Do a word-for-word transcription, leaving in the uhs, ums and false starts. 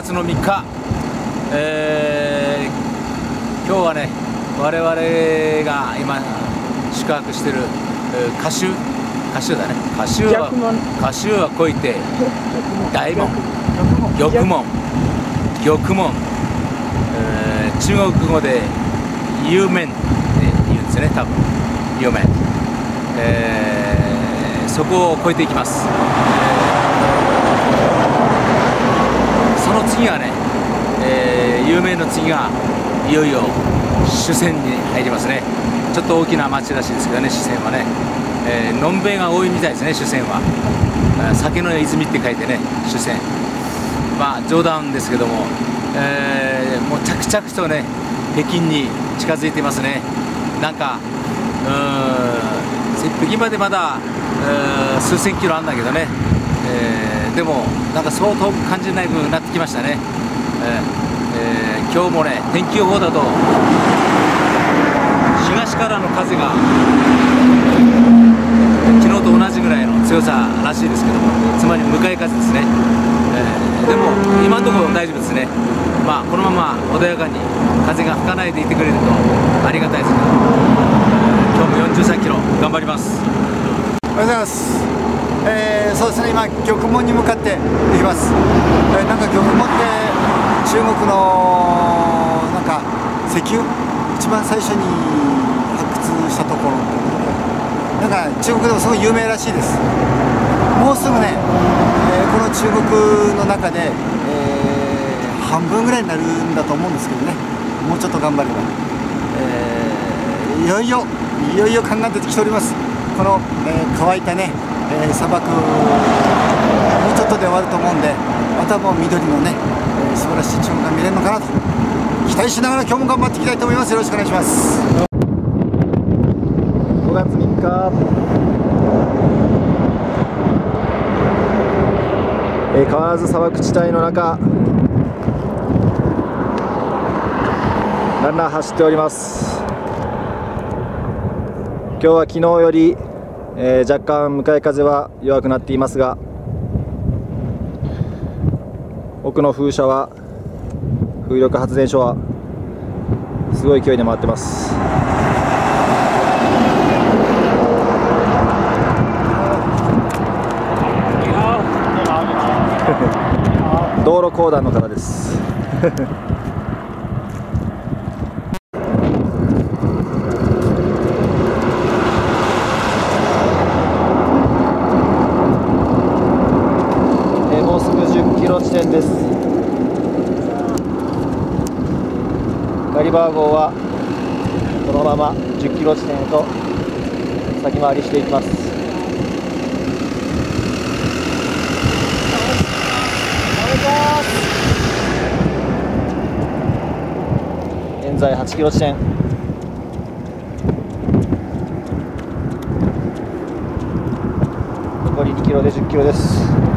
がつのみっか、えー、今日はね、我々が今宿泊している歌集歌集だね歌集は歌集はこいて大門玉門玉門、えー、中国語で有面って言うんですね、多分有面、えー、そこを越えていきます。その次はね、えー、有名の次がいよいよ主線に入りますね。ちょっと大きな町らしいですけどね、主線はね、えー、のんべいが多いみたいですね。主線は酒の泉って書いてね、主線、まあ冗談ですけども、えー、もう着々とね北京に近づいていますね。なんかうーん、北京までまだ数千キロあるんだけどね、えー、でもなんかそう遠く感じなくなってきましたね。えーえー、今日もね天気予報だと東からの風が昨日と同じぐらいの強さらしいですけども、つまり向かい風ですね。えー、でも今のところ大丈夫ですね。まあこのまま穏やかに風が吹かないでいてくれるとありがたいですけど、えー、今日もよんじゅうさんキロ頑張ります。 おはようございます。えー、そうですね、今玉門に向かって行きます。えー、なんか玉門って中国のなんか石油一番最初に発掘したところ、なんか中国でもすごい有名らしいです。もうすぐね、えー、この中国の中で、えー、半分ぐらいになるんだと思うんですけどね、もうちょっと頑張れば、えー、いよいよいよいよ勘が出てきております。この、えー、乾いたね、えー、砂漠もうちょっとで終わると思うんで、またもう緑のね、えー、素晴らしい中国が見れるのかなと期待しながら今日も頑張っていきたいと思います。よろしくお願いします。ごがつみっか、えー、変わらず砂漠地帯の中ランナー走っております。今日は昨日より、えー、若干向かい風は弱くなっていますが、奥の風車は風力発電所はすごい勢いで回ってます。道路公団の方ですもうすぐじゅっキロ地点です。ガリバー号はこのままじゅっキロ地点へと先回りしていきます。現在はちキロ地点、残りにキロでじゅっキロです。